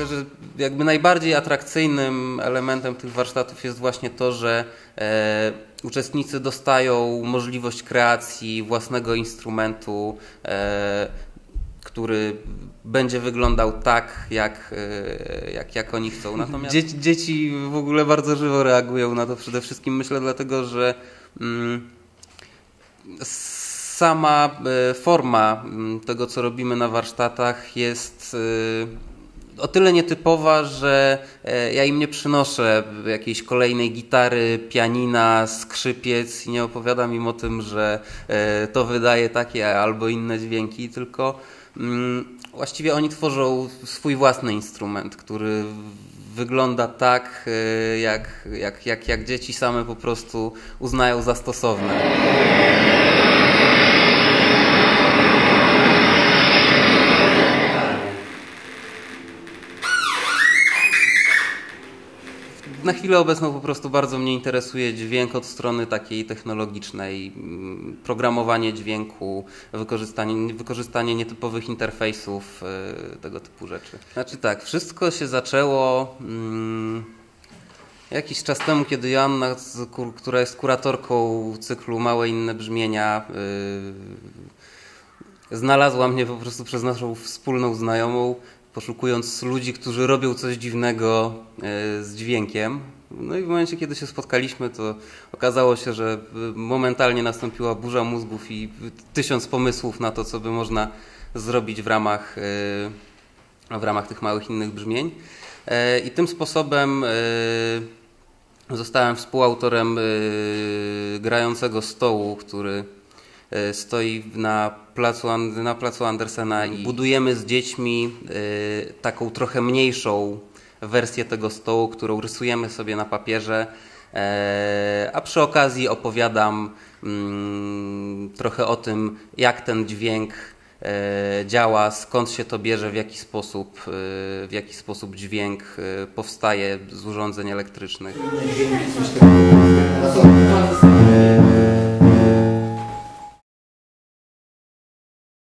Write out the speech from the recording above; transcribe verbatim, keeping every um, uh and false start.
myślę, że jakby najbardziej atrakcyjnym elementem tych warsztatów jest właśnie to, że e, uczestnicy dostają możliwość kreacji własnego instrumentu, e, który będzie wyglądał tak, jak, jak, jak oni chcą. Natomiast dzieci, dzieci w ogóle bardzo żywo reagują na to przede wszystkim, myślę, dlatego, że mm, sama forma tego, co robimy na warsztatach, jest o tyle nietypowa, że ja im nie przynoszę jakiejś kolejnej gitary, pianina, skrzypiec i nie opowiadam im o tym, że to wydaje takie albo inne dźwięki, tylko właściwie oni tworzą swój własny instrument, który wygląda tak, jak, jak, jak, jak dzieci same po prostu uznają za stosowne. Na chwilę obecną po prostu bardzo mnie interesuje dźwięk od strony takiej technologicznej, programowanie dźwięku, wykorzystanie, wykorzystanie nietypowych interfejsów, tego typu rzeczy. Znaczy tak, wszystko się zaczęło hmm, jakiś czas temu, kiedy Joanna, która jest kuratorką cyklu Małe inne brzmienia, yy, znalazła mnie po prostu przez naszą wspólną znajomą, poszukując ludzi, którzy robią coś dziwnego z dźwiękiem. No i w momencie, kiedy się spotkaliśmy, to okazało się, że momentalnie nastąpiła burza mózgów i tysiąc pomysłów na to, co by można zrobić w ramach, w ramach tych małych innych brzmień. I tym sposobem zostałem współautorem grającego stołu, który stoi na placu, na placu Andersena i budujemy z dziećmi y, taką trochę mniejszą wersję tego stołu, którą rysujemy sobie na papierze, y, a przy okazji opowiadam y, trochę o tym, jak ten dźwięk y, działa, skąd się to bierze, w jaki sposób, y, w jaki sposób dźwięk y, powstaje z urządzeń elektrycznych.